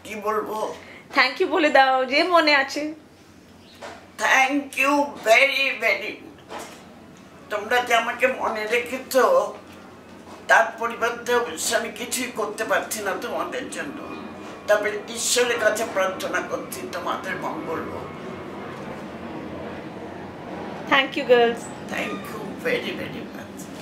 কি বলবো? Thank you বলে দাও যে মনে আছে। Thank you very very. তোমরা যে আমাকে মনে রেখেছো তার পরিবর্তে অবশ্য আমি কিছুই করতে পারছি না তোমাদের জন্য, তবে ঈশ্বরের কাছে প্রার্থনা করছি তোমাদের মঙ্গল হোক। Thank you girls. Thank you very very much.